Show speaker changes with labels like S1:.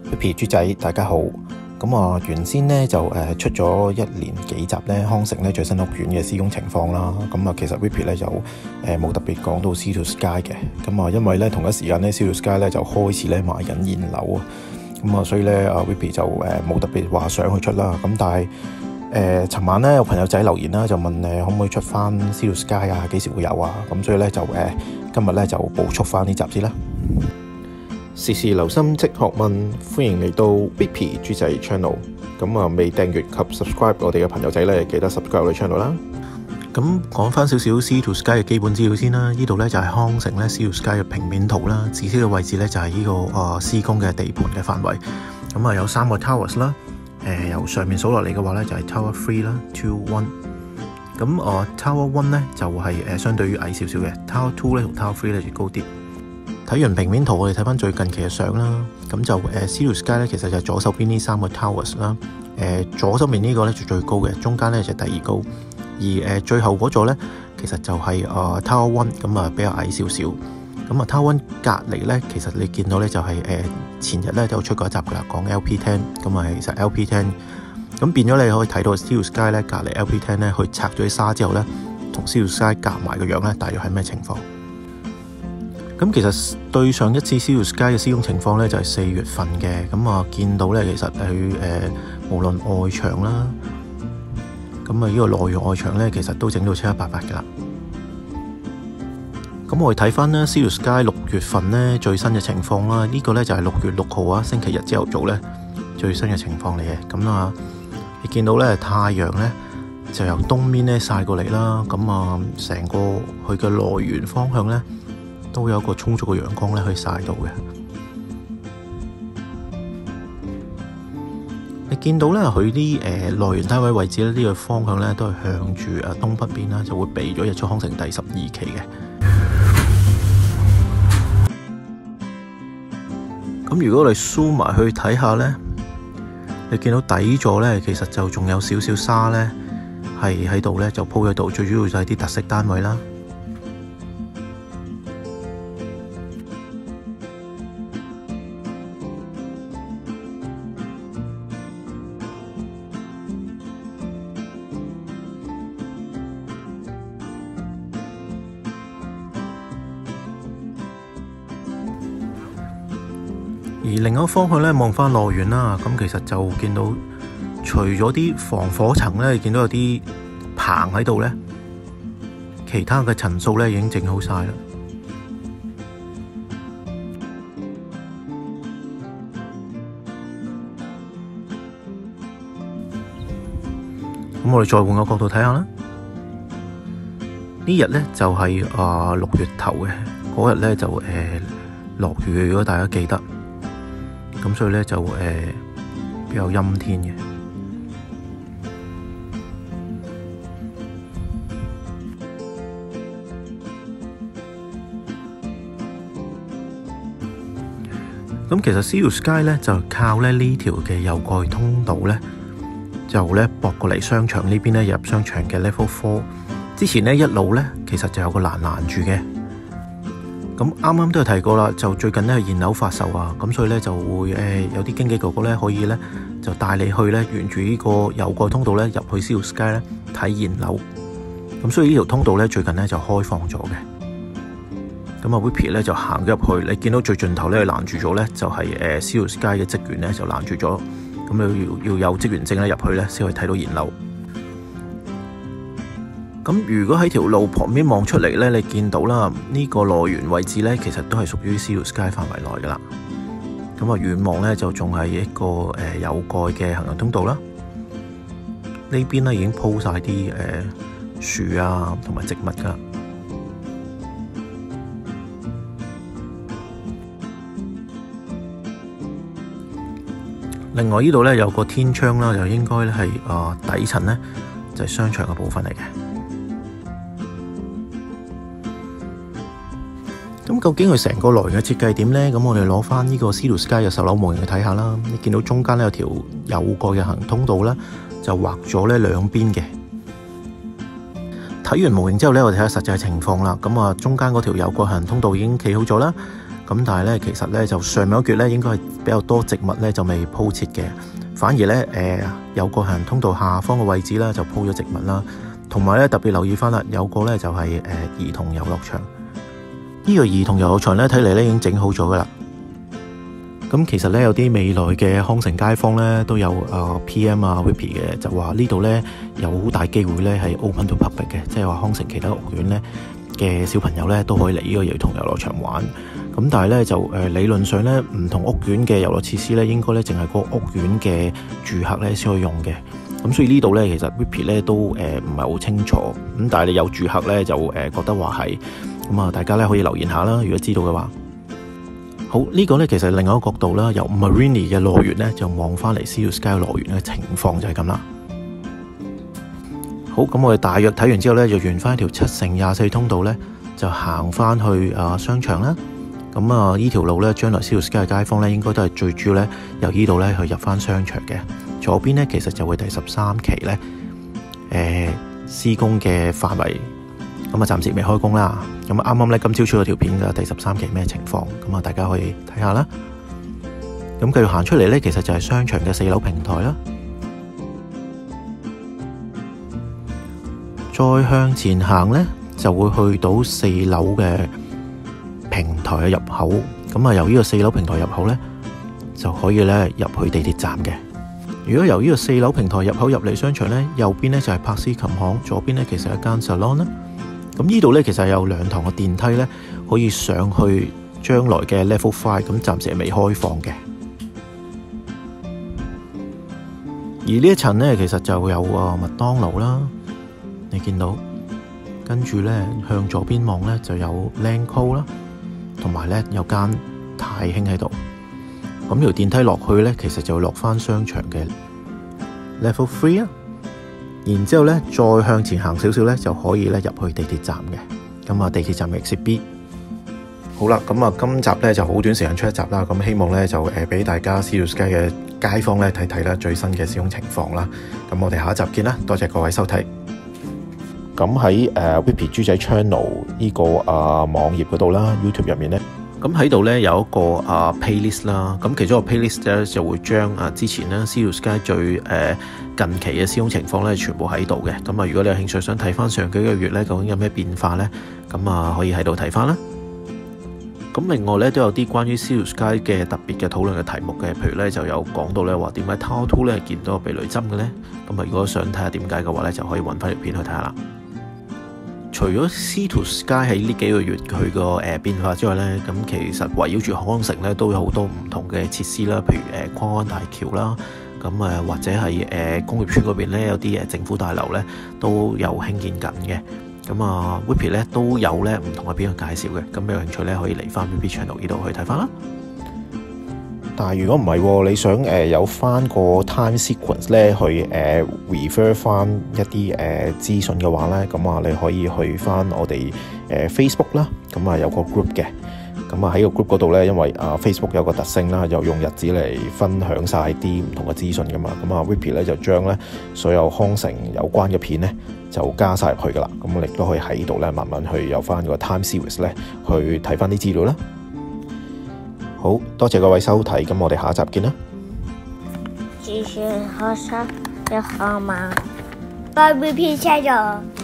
S1: Whippy 豬仔，大家好。咁原先咧就出咗1連幾集咧康城咧最新屋苑嘅施工情況啦。咁其實 Whippy 咧就冇特別講到 Sea to Sky 嘅。咁因為咧同一時間咧 Sea to Sky 咧就開始咧賣緊現樓啊。咁所以咧Whippy 就冇特別話想去出啦。咁但係尋晚咧有朋友仔留言啦，就問可唔可以出翻 Sea to Sky 啊？幾時會有啊？咁所以咧就今日咧就補速翻呢集先啦。時時留心即學問，歡迎嚟到 Whippy 豬仔 channel。未訂閱及 subscribe 我哋嘅朋友仔咧，記得 subscribe 我哋 channel 啦。咁講翻少少 Sea to Sky 嘅基本資料先啦。呢度咧就係康城咧 Sea to Sky 嘅平面圖啦。紫色嘅位置咧就係呢個施工嘅地盤嘅範圍。有3個 towers 啦。由上面數落嚟嘅話咧就係 Tower 3啦 ，2、1。Tower 1咧就係相對於矮少少嘅 ，Tower 2咧同 Tower 3咧就高啲。睇完平面圖，我哋睇翻最近期嘅相啦。咁就Sea to Sky 咧，其實就係左手邊呢3個 towers 啦。左手面呢個咧就最高嘅，中間咧就第2高，而最後嗰座咧其實就係Tower 1，咁比較矮少少。Tower 1隔離咧，其實你見到咧就係前日咧就出過一集噶啦，講 LP10，其實 LP10，咁變咗你可以睇到 Sea to Sky 咧隔離 LP10 咧，去拆咗啲沙之後咧，同 Sea to Sky 夾埋個樣咧，大約係咩情況？咁其實對上一次 Sea to Sky 嘅施工情況咧，就係4月份嘅。見到咧，其實佢無論外牆啦，呢個內外牆咧，其實都整到七七八八㗎啦。咁我哋睇翻咧 Sea to Sky 6月份咧最新嘅情況啦，呢個咧就係6月6號啊，星期日朝頭早咧最新嘅情況嚟嘅。你見到咧太陽咧就由東面咧曬過嚟啦，成個佢嘅來源方向咧，都有一個充足嘅陽光咧，可以曬到嘅。你見到咧，佢啲來源單位位置咧，呢個方向咧都係向住東北邊啦，就會避咗日出康城第12期嘅。咁如果我哋 zoom 埋去睇下咧，你見到底座咧，其實就仲有少少沙咧，係喺度咧，就鋪喺度。最主要就係啲特色單位啦。而另一個方向咧，望翻來源啦，咁其實就見到除咗啲防火層咧，見到有啲棚喺度咧，其他嘅層數咧已經整好晒啦。咁我哋再換個角度睇下啦。呢日咧就係6月頭嘅嗰日咧就落雨，如果大家記得。咁所以咧就比較陰天嘅。咁其實 Sea to Sky 咧就靠咧呢條嘅有蓋通道咧，就咧駁過嚟商場呢邊咧，入商場嘅 Level 4。之前咧一路咧其實就有個欄住嘅。咁啱啱都有提過啦，就最近咧係現樓發售啊，咁所以咧就會有啲經紀哥哥咧可以咧就帶你去咧沿住呢個有蓋通道咧入去 Sea to Sky 咧睇現樓。咁所以呢條通道咧最近咧就開放咗嘅。Whippy 咧就行咗入去，你見到最盡頭咧攔住咗咧就係Sea to Sky 嘅職員咧就攔住咗，咁你要有職員證咧入去咧先可以睇到現樓。咁如果喺條路旁邊望出嚟咧，你見到啦，呢個來源位置咧，其實都係屬於 Sea to Sky 範圍內噶啦。遠望咧就仲係一個有蓋嘅行人通道啦。呢邊咧已經鋪晒啲樹啊同埋植物噶。另外呢度咧有個天窗啦，就應該咧係底層咧就係商場嘅部分嚟嘅。咁究竟佢成個來源嘅設計點呢？咁我哋攞翻呢個 Sea to Sky 嘅售樓模型去睇下啦。你見到中間咧有條有蓋嘅行人通道啦，就畫咗咧兩邊嘅。睇完模型之後咧，我哋睇下實際情況啦。咁中間嗰條有蓋行人通道已經企好咗啦。 咁但係咧其實咧就上面嗰橛咧應該係比較多植物咧就未鋪設嘅，反而咧有個行人通道下方嘅位置啦就鋪咗植物啦，同埋咧特別留意翻啦，有個咧就係兒童遊樂場。呢個兒童遊樂場咧睇嚟咧已經整好咗噶啦。咁其實咧有啲未來嘅康城街坊咧都有PM Whippy 嘅，就話呢度咧有好大機會咧係 open to public 嘅，即係話康城其他屋苑咧嘅小朋友咧都可以嚟呢個兒童遊樂場玩。咁但係咧就理論上咧唔同屋苑嘅遊樂設施咧應該咧淨係個屋苑嘅住客咧先可以用嘅。咁所以呢度咧其實 Whippy 咧都唔係好清楚。咁但係你有住客咧就覺得話係，咁啊大家咧可以留言下啦，如果知道嘅話。好，呢個咧其實另外一個角度啦，由 Marine 嘅樂園咧就望翻嚟 Sea to Sky 樂園嘅情況就係咁啦。好，咁我哋大約睇完之後咧，就沿翻一條7×24通道咧，就行翻去商場啦。咁呢條路咧，將來 Sea to Sky 嘅街坊咧，應該都係最主要咧，由呢度咧去入翻商場嘅。左邊咧其實就會第13期咧施工嘅範圍。咁暫時未開工啦。咁啱啱咧今朝出咗條片嘅第13期咩情況，咁大家可以睇下啦。咁繼續行出嚟咧，其實就係商場嘅4樓平台啦。再向前行咧，就會去到4樓嘅平台嘅入口。咁由呢個4樓平台入口咧，就可以咧入去地鐵站嘅。如果由呢個4樓平台入口入嚟商場咧，右邊咧就係柏斯琴行，左邊咧其實係一間 salon 啦。咁呢度咧其實有2堂嘅電梯咧，可以上去將來嘅 Level 5，咁暫時係未開放嘅。而呢一層咧，其實就有麥當勞啦，你見到，跟住咧向左邊望咧就有 Lanco 啦，同埋咧有間太興喺度。咁條電梯落去咧，其實就落翻商場嘅 Level 3啊。然之後咧，再向前行少少咧，就可以咧入去地鐵站嘅。咁地鐵站嘅 Exit B。好啦，咁今集咧就好短時間出一集啦。咁希望咧就俾大家 Sea to Sky 嘅街坊咧睇睇啦最新嘅使用情況啦。咁我哋下一集見啦，多謝各位收睇。咁喺Whippy 豬仔 Channel 呢個網頁嗰度啦 ，YouTube 入面咧。咁喺度咧有一個playlist 啦，咁其中一個 playlist 咧就會將之前咧 Sea to Sky 最近期嘅使用情況咧全部喺度嘅。咁如果你有興趣想睇翻上幾個月咧究竟有咩變化咧，咁可以喺度睇翻啦。咁另外咧都有啲關於 Sea to Sky 嘅特別嘅討論嘅題目嘅，譬如咧就有講到咧話點解 Tower 2咧見到避雷針嘅咧，咁如果想睇下點解嘅話咧，就可以揾翻條片去睇下啦。除咗 Sea to Sky 喺呢幾個月佢個變化之外咧，咁其實圍繞住康城咧都有好多唔同嘅設施啦，譬如跨安大橋啦，咁或者係工業村嗰邊咧有啲政府大樓咧都有興建緊嘅。咁Whippy 咧都有咧唔同嘅片去介紹嘅，咁有興趣咧可以嚟翻 Whippy Channel 呢度去睇翻啦。但係如果唔係，你想有翻個 time sequence 咧去refer 翻一啲資訊嘅話咧，咁你可以去翻我哋Facebook 啦，咁有個 group 嘅，咁喺個 group 嗰度咧，因為Facebook 有個特性啦，又用日子嚟分享晒啲唔同嘅資訊噶嘛，咁Whippy 咧就將咧所有康城有關嘅片咧就加晒入去噶啦，咁我哋都可以喺度咧慢慢去有翻個 time series 咧去睇翻啲資料啦。好多謝各位收睇，咁我哋下一集見啦。
S2: 繼續學習就好嘛，拜 Whippy Channel。